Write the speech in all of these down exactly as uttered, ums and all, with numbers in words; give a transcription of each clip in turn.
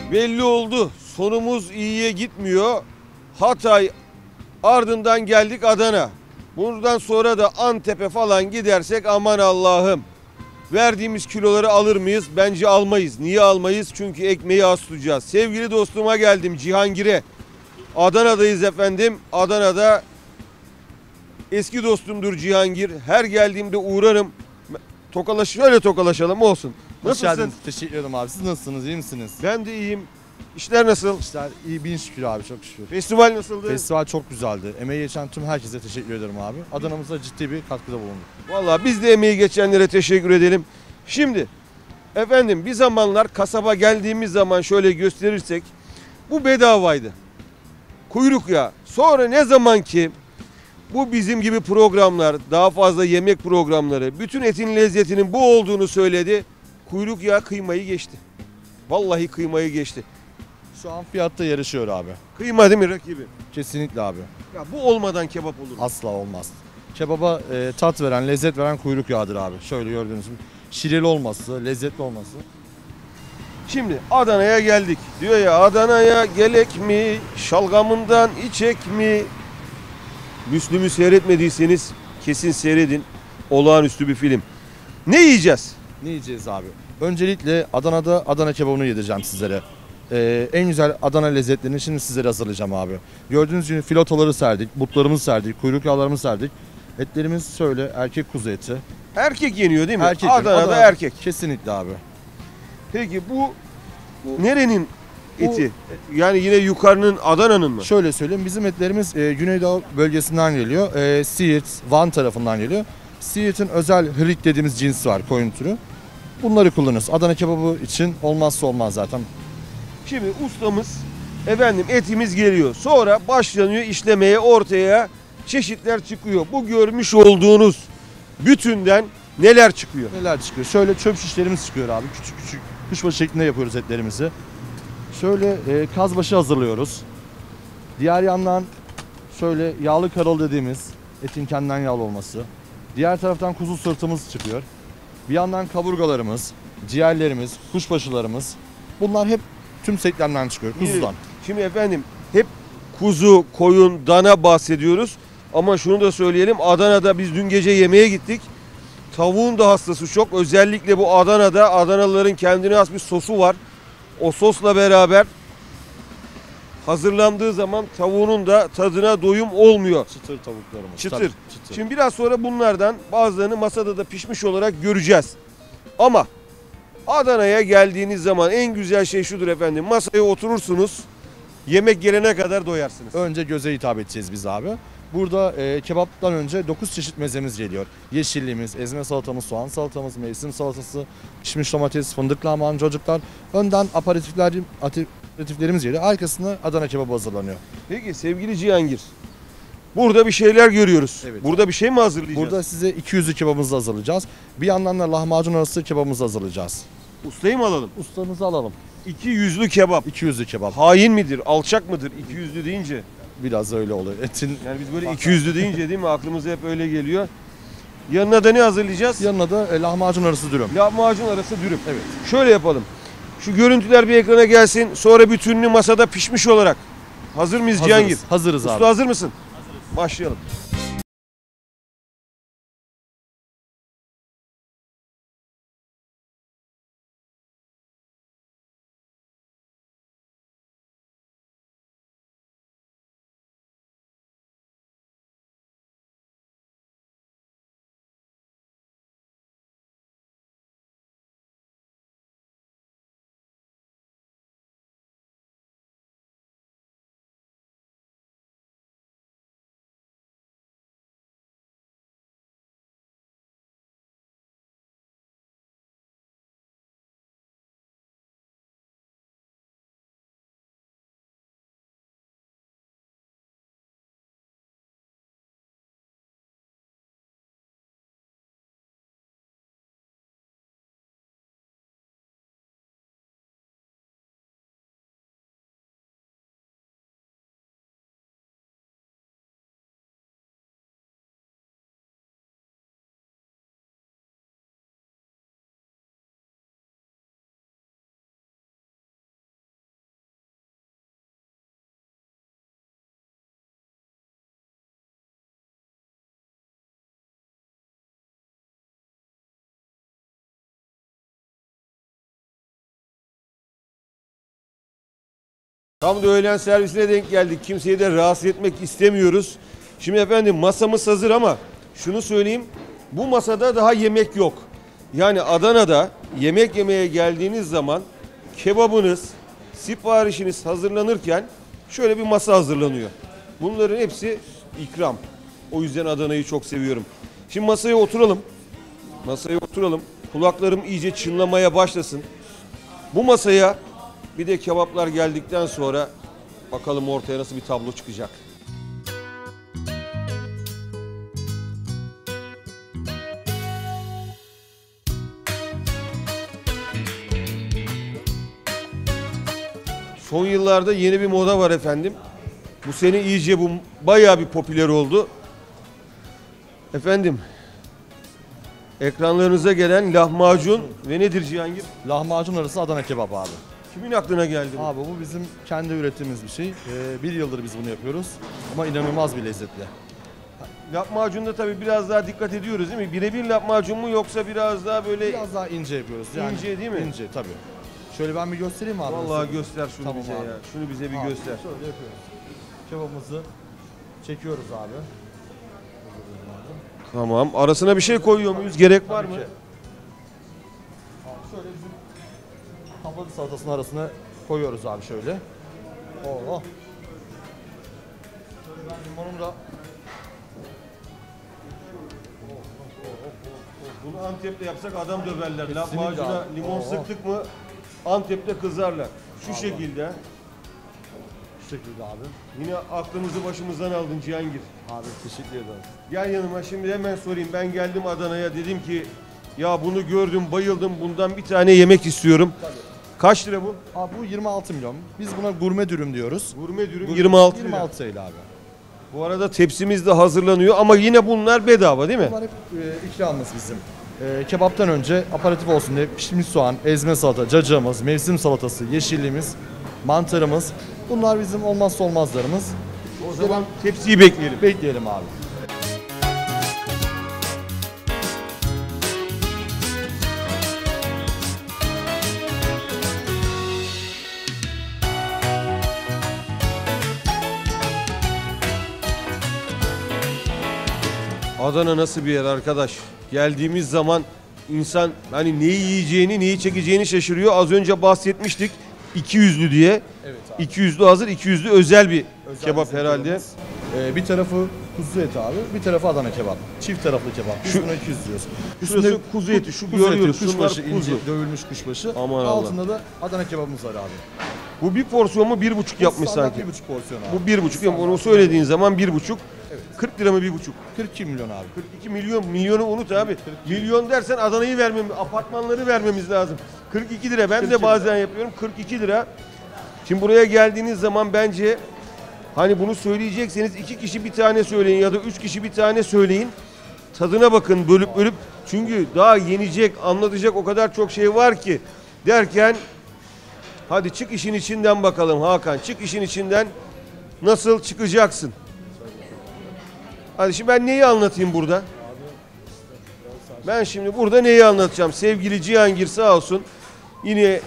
Belli oldu. Sonumuz iyiye gitmiyor. Hatay, ardından geldik Adana. Buradan sonra da Antep'e falan gidersek aman Allah'ım. Verdiğimiz kiloları alır mıyız? Bence almayız. Niye almayız? Çünkü ekmeği az tutacağız. Sevgili dostuma geldim, Cihangir'e. Adana'dayız efendim. Adana'da eski dostumdur Cihangir. Her geldiğimde uğrarım. Tokalaş, şöyle tokalaşalım olsun. Hoş Nasılsın? geldiniz. Teşekkür ederim abi. Siz nasılsınız? İyi misiniz? Ben de iyiyim. İşler nasıl? İşler iyi, bin şükür abi, çok şükür. Festival nasıldı? Festival çok güzeldi. Emeği geçen tüm herkese teşekkür ederim abi. Adana'mıza ciddi bir katkıda bulunduk. Vallahi biz de emeği geçenlere teşekkür edelim. Şimdi efendim bir zamanlar kasaba geldiğimiz zaman şöyle gösterirsek bu bedavaydı. Kuyruk yağı. Sonra ne zaman ki bu bizim gibi programlar, daha fazla yemek programları, bütün etin lezzetinin bu olduğunu söyledi. Kuyruk yağı kıymayı geçti. Vallahi kıymayı geçti. Şu an fiyatta yarışıyor abi. Kıyma değil mi rakibi? Kesinlikle abi. Ya bu olmadan kebap olur mu? Asla olmaz. Kebaba e, tat veren, lezzet veren kuyruk yağıdır abi. Şöyle gördüğünüz gibi. Şireli olması, lezzetli olması. Şimdi Adana'ya geldik. Diyor ya Adana'ya gelek mi, şalgamından içek mi? Müslüm'ü seyretmediyseniz kesin seyredin. Olağanüstü bir film. Ne yiyeceğiz? Ne yiyeceğiz abi? Öncelikle Adana'da Adana kebabını yedireceğim sizlere. Ee, en güzel Adana lezzetlerini şimdi sizlere hazırlayacağım abi. Gördüğünüz gibi filotoları serdik, butlarımızı serdik, kuyruk yağlarımızı serdik. Etlerimiz şöyle erkek kuzu eti. Erkek yeniyor değil mi? Erkek, Adana'da Adana- erkek. Kesinlikle abi. Peki bu, bu nerenin eti? Yani yine yukarının Adana'nın mı? Şöyle söyleyeyim, bizim etlerimiz e, Güneydoğu bölgesinden geliyor. E, Siirt, Van tarafından geliyor. Siirt'in özel hrik dediğimiz cins var, koyun türü. Bunları kullanırız. Adana kebabı için olmazsa olmaz zaten. Şimdi ustamız efendim etimiz geliyor. Sonra başlanıyor işlemeye, ortaya çeşitler çıkıyor. Bu görmüş olduğunuz bütünden neler çıkıyor? Neler çıkıyor? Şöyle çöp şişlerimiz çıkıyor abi. Küçük küçük kuşbaşı şeklinde yapıyoruz etlerimizi. Şöyle e, kazbaşı hazırlıyoruz. Diğer yandan şöyle yağlı karol dediğimiz etin kendinden yağlı olması. Diğer taraftan kuzu sırtımız çıkıyor. Bir yandan kaburgalarımız, ciğerlerimiz, kuşbaşılarımız. Bunlar hep tüm setlerden çıkıyor, kuzudan. Şimdi efendim hep kuzu, koyun, dana bahsediyoruz. Ama şunu da söyleyelim. Adana'da biz dün gece yemeğe gittik. Tavuğun da hastası çok. Özellikle bu Adana'da Adanalıların kendine has bir sosu var. O sosla beraber hazırlandığı zaman tavuğunun da tadına doyum olmuyor. Çıtır tavuklarımız. Çıtır. Tabii, çıtır. Şimdi biraz sonra bunlardan bazılarını masada da pişmiş olarak göreceğiz. Ama Adana'ya geldiğiniz zaman en güzel şey şudur efendim. Masaya oturursunuz. Yemek gelene kadar doyarsınız. Önce göze hitap edeceğiz biz abi. Burada e, kebaptan önce dokuz çeşit mezemiz geliyor. Yeşilliğimiz, ezme salatamız, soğan salatamız, mevsim salatası, pişmiş domates, fındık lahmacun, çocuklar. Önden aperatifler, aperatiflerimiz geliyor. Arkasında Adana kebabı hazırlanıyor. Peki sevgili Cihangir. Burada bir şeyler görüyoruz. Evet. Burada bir şey mi hazırlayacağız? Burada size iki yüzlü kebabımızı hazırlayacağız. Bir yandan da lahmacun arası kebabımızı hazırlayacağız. Ustayı mı alalım? Ustamızı alalım. İki yüzlü kebap. iki yüzlü kebap. Hain midir? Alçak mıdır? İki yüzlü deyince. Biraz öyle oluyor. Etin Yani biz böyle iki yüzlü deyince değil mi? Aklımıza hep öyle geliyor. Yanına da ne hazırlayacağız? yanına da e, lahmacun arası dürüm. Lahmacun arası dürüm. Evet. Şöyle yapalım. Şu görüntüler bir ekrana gelsin. Sonra bütününü masada pişmiş olarak. Hazır mıyız Cihangir? Hazırız, hazırız Usta abi. hazır mısın? Hazırız. Başlayalım. Tam da öğlen servisine denk geldik. Kimseyi de rahatsız etmek istemiyoruz. Şimdi efendim masamız hazır ama şunu söyleyeyim. Bu masada daha yemek yok. Yani Adana'da yemek yemeye geldiğiniz zaman kebabınız, siparişiniz hazırlanırken şöyle bir masa hazırlanıyor. Bunların hepsi ikram. O yüzden Adana'yı çok seviyorum. Şimdi masaya oturalım. Masaya oturalım. Kulaklarım iyice çınlamaya başlasın. Bu masaya bir de kebaplar geldikten sonra bakalım ortaya nasıl bir tablo çıkacak. Son yıllarda yeni bir moda var efendim. Bu sene iyice bu bayağı bir popüler oldu. Efendim, ekranlarınıza gelen lahmacun ve nedir Cihangir? Lahmacun arası Adana kebap abi. Kimin aklına geldi bu? Abi bu bizim kendi ürettiğimiz bir şey. Ee, bir yıldır biz bunu yapıyoruz. Ama inanılmaz bir lezzetli. Lahmacunda tabii biraz daha dikkat ediyoruz değil mi? Birebir lahmacun mu yoksa biraz daha böyle... Biraz daha ince yapıyoruz. Yani İnce değil mi? İnce tabii. Şöyle ben bir göstereyim abi. Vallahi size. göster şunu Tamam bize abi. ya. Şunu bize bir Abi, göster. Şöyle yapıyoruz. Kebabımızı çekiyoruz abi. Tamam. Arasına bir şey koyuyor muyuz? Gerek var Tabii mı? ki. Abi şöyle bizim kapalı salatasının arasına koyuyoruz abi şöyle. Oo. Şöyle ben limonumu da Bunu Antep'te yapsak adam döverler. Kesinlikle Lahmacuna abi. limon Oo. sıktık mı Antep'te kızarlar. Şu Vallahi. şekilde. şu şekilde abi. Yine aklımızı başımızdan aldın Cihangir. Abi teşekkür ederim. Gel yanıma şimdi hemen sorayım. Ben geldim Adana'ya dedim ki ya bunu gördüm bayıldım bundan bir tane yemek istiyorum. Tabii. Kaç lira bu? Abi bu yirmi altı milyon. Biz buna gurme dürüm diyoruz. Gurme dürüm Gur- yirmi altı lira. yirmi altı TL abi. Bu arada tepsimiz de hazırlanıyor ama yine bunlar bedava değil mi? Bunlar hep e, ikramımız bizim. E, kebaptan önce aparatif olsun diye pişmiş soğan, ezme salata, cacığımız, mevsim salatası, yeşilliğimiz, mantarımız. Bunlar bizim olmazsa olmazlarımız. O zaman tepsiyi bekleyelim. Bekleyelim abi. Adana nasıl bir yer arkadaş? Geldiğimiz zaman insan hani neyi yiyeceğini, neyi çekeceğini şaşırıyor. Az önce bahsetmiştik iki yüzlü diye. Evet abi. iki yüzlü hazır, iki yüzlü özel bir Özel kebap bizim herhalde. kebabımız. E, bir tarafı kuzu eti abi, bir tarafı Adana kebap. Çift taraflı kebap. Biz Şu- buna iki yüz diyoruz. Şurası kuzu eti, şu kuzu görüyoruz. eti, Şunlar kuşbaşı, kuzu. ince, dövülmüş kuşbaşı. Aman Allah. Altında da Adana kebabımız var abi. Bu bir porsiyon mu bir buçuk yapmış Standart sanki. Bir buçuk porsiyon abi. Bu bir buçuk. Yani Standart. onu söylediğin zaman bir buçuk. Evet. kırk lira mı bir buçuk? kırk iki milyon abi. kırk iki milyon. Milyonu unut abi. Milyon dersen Adana'yı vermemiz, apartmanları vermemiz lazım. kırk iki lira. Ben kırk de iki bazen yapıyorum. kırk iki lira. Şimdi buraya geldiğiniz zaman bence hani bunu söyleyecekseniz iki kişi bir tane söyleyin ya da üç kişi bir tane söyleyin. Tadına bakın bölüp bölüp. Çünkü daha yenecek, anlatacak o kadar çok şey var ki derken hadi çık işin içinden bakalım Hakan. Çık işin içinden nasıl çıkacaksın? Hadi şimdi ben neyi anlatayım burada? Ben şimdi burada neyi anlatacağım? Sevgili Cihangir sağ olsun yine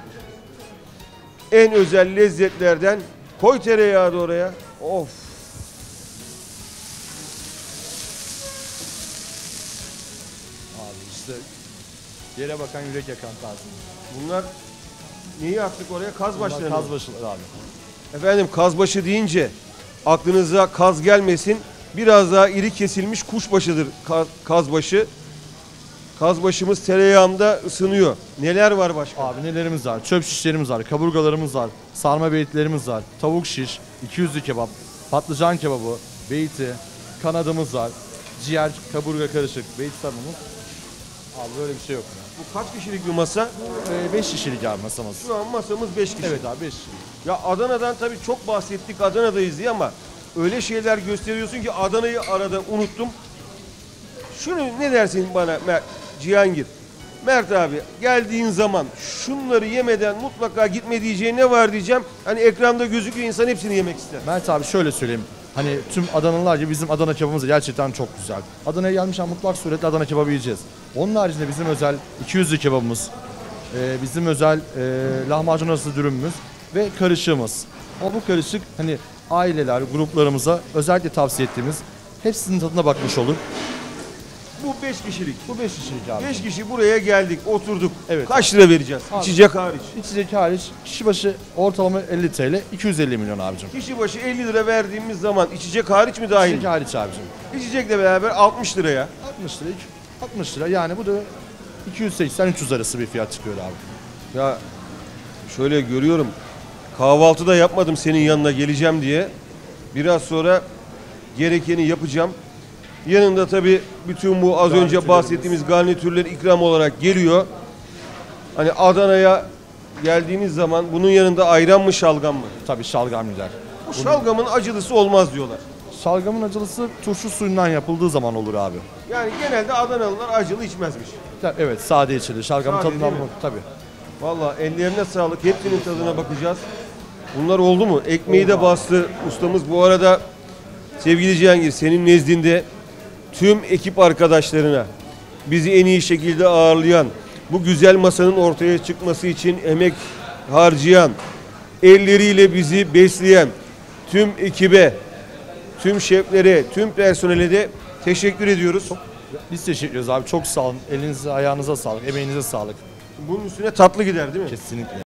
en özel lezzetlerden koy tereyağı da oraya. Of. Abi işte yere bakan yürek yakan tarzı. Bunlar neyi attık oraya? Kaz Bunlar başları. kaz başları abi. Efendim kazbaşı deyince aklınıza kaz gelmesin. Biraz daha iri kesilmiş kuşbaşıdır ka- kazbaşı. Kazbaşımız tereyağında ısınıyor. Neler var başka? Abi nelerimiz var? Çöp şişlerimiz var, kaburgalarımız var, sarma beyitlerimiz var, tavuk şiş, iki yüzlü kebap, patlıcan kebabı, beyti, kanadımız var, ciğer, kaburga karışık, beyti sarmamız. Abi böyle bir şey yok ya. Bu kaç kişilik bir masa? beş kişilik abi masamız. Şu an masamız beş kişi. Evet abi beş kişilik. Ya Adana'dan tabii çok bahsettik Adana'dayız diye ama öyle şeyler gösteriyorsun ki Adana'yı arada unuttum. Şunu ne dersin bana Mert, Cihangir? Mert abi geldiğin zaman şunları yemeden mutlaka gitme diyeceğin ne var diyeceğim. Hani ekranda gözüküyor insan hepsini yemek ister. Mert abi şöyle söyleyeyim. Hani tüm Adanalılar gibi bizim Adana kebabımız da gerçekten çok güzel. Adana'ya gelmişken mutlak suretle Adana kebabı yiyeceğiz. Onun haricinde bizim özel iki yüzlü kebabımız, e, bizim özel e, lahmacun arası dürümümüz ve karışığımız. O bu karışık hani aileler, gruplarımıza özellikle tavsiye ettiğimiz hepsinin tadına bakmış olur. Bu beş kişilik. Bu beş kişilik abi. beş kişi buraya geldik, oturduk. Evet. Kaç lira vereceğiz? Abi. İçecek hariç. İçecek hariç kişi başı ortalama elli TL, iki yüz elli milyon abicim. Kişi başı elli lira verdiğimiz zaman içecek hariç mi dahil? İçecek hariç abicim. İçecekle beraber altmış liraya. altmış lira, altmış lira yani bu da iki yüz seksen üç yüz arası bir fiyat çıkıyor abi. Ya şöyle görüyorum. Kahvaltı da yapmadım senin yanına geleceğim diye. Biraz sonra gerekeni yapacağım. Yanında tabii bütün bu az önce bahsettiğimiz garnitürler ikram olarak geliyor. Hani Adana'ya geldiğiniz zaman bunun yanında ayran mı şalgam mı? Tabii şalgam gider. Bu şalgamın acılısı olmaz diyorlar. Şalgamın acılısı turşu suyundan yapıldığı zaman olur abi. Yani genelde Adanalılar acılı içmezmiş. Ta- Evet sade içilir. Şalgamın Sade tadından değil mi? tabii. Vallahi ellerine sağlık. Hepsinin tadına bakacağız. Bunlar oldu mu? Ekmeği de bastı ustamız. Bu arada sevgili Cihangir, senin nezdinde tüm ekip arkadaşlarına bizi en iyi şekilde ağırlayan, bu güzel masanın ortaya çıkması için emek harcayan, elleriyle bizi besleyen tüm ekibe, tüm şeflere, tüm personele de teşekkür ediyoruz. Biz teşekkür ediyoruz abi. Çok sağ olun. Elinize ayağınıza sağlık. Emeğinize sağlık. Bunun üstüne tatlı gider değil mi? Kesinlikle.